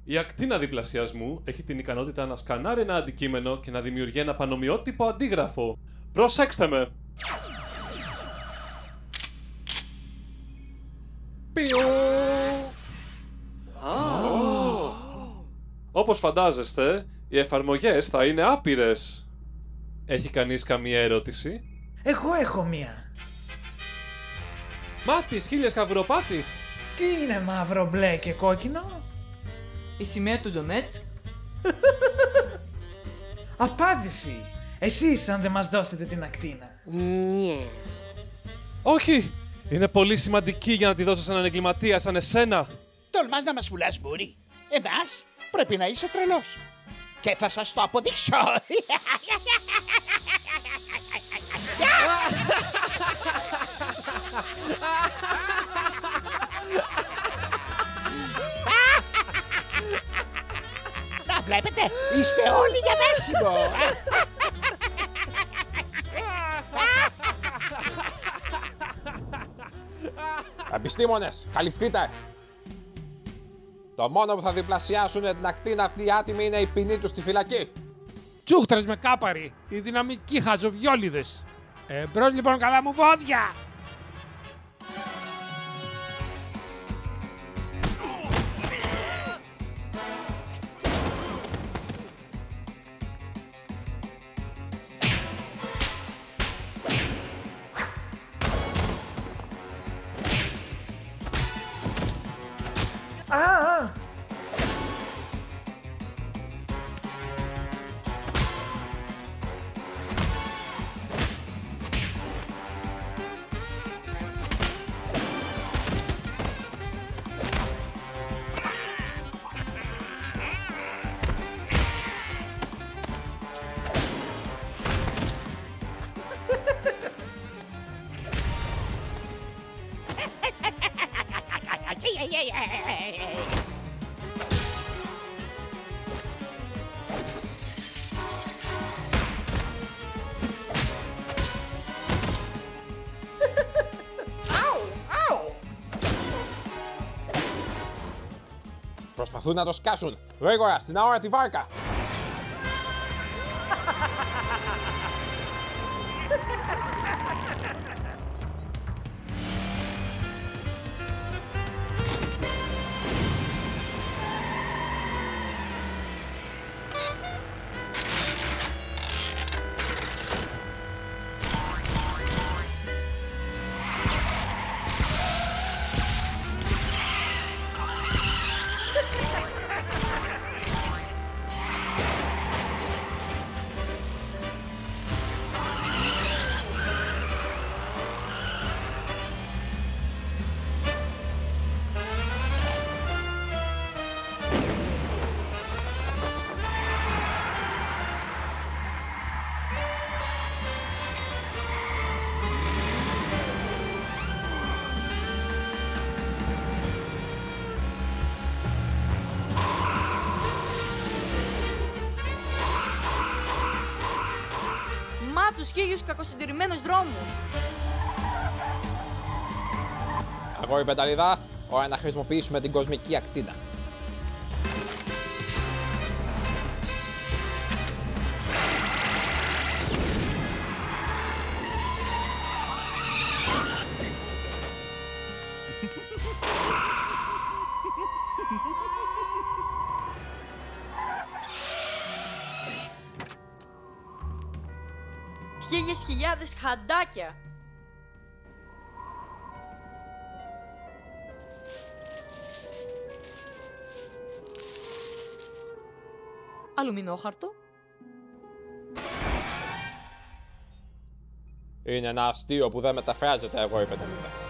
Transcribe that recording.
Η ακτίνα διπλασιασμού έχει την ικανότητα να σκανάρει ένα αντικείμενο και να δημιουργεί ένα πανομοιότυπο αντίγραφο. Προσέξτε με! Όπως φαντάζεστε, οι εφαρμογές θα είναι άπειρες. Έχει κανείς καμία ερώτηση? Εγώ έχω μία. Μάτι, χίλιες καβουροπάτι! Τι είναι μαύρο, μπλε και κόκκινο? Η σημαία του Ντονέτσκ. Απάντηση! Εσείς αν δεν μας δώσετε την ακτίνα. Ναι. Όχι! Είναι πολύ σημαντική για να τη δώσω σε έναν εγκληματία σαν εσένα. Τολμάς να μας πουλάς μούρι? Εμάς πρέπει να είσαι τρελός. Και θα σας το αποδείξω. Να βλέπετε, είστε όλοι για δέσιμο. Επιστήμονες, καλυφθείτε! Το μόνο που θα διπλασιάσουν την ακτίνα αυτή οι άτιμοι είναι η ποινή τους στη φυλακή. Τσούχτρες με κάπαροι, οι δυναμικοί χαζοβιόλιδες. Μπρος λοιπόν, καλά μου βόδια! Προσπαθούν να το σκάσουν. Γρήγορα, στην αόρατη βάρκα. Μα τους χίλιους κακοσυντηρημένους δρόμους. Αγόρι πεταλίδα, ώρα να χρησιμοποιήσουμε την κοσμική ακτίνα. Χίλιες χιλιάδες χαντάκια. Αλουμινόχαρτο. Είναι ένα αστείο που δεν μεταφράζεται, αγόρι πεταλίδα.